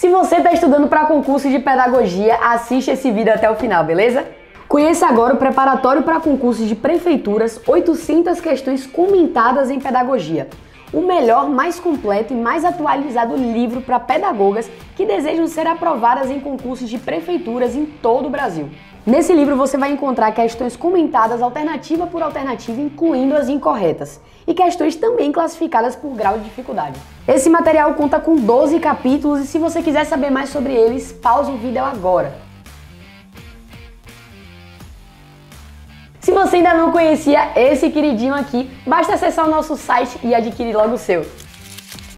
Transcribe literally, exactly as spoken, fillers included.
Se você está estudando para concurso de pedagogia, assiste esse vídeo até o final, beleza? Conheça agora o preparatório para concursos de prefeituras, oitocentas questões comentadas em pedagogia. O melhor, mais completo e mais atualizado livro para pedagogas que desejam ser aprovadas em concursos de prefeituras em todo o Brasil. Nesse livro você vai encontrar questões comentadas alternativa por alternativa, incluindo as incorretas, e questões também classificadas por grau de dificuldade. Esse material conta com doze capítulos e se você quiser saber mais sobre eles, pausa o vídeo agora. Se você ainda não conhecia esse queridinho aqui, basta acessar o nosso site e adquirir logo o seu.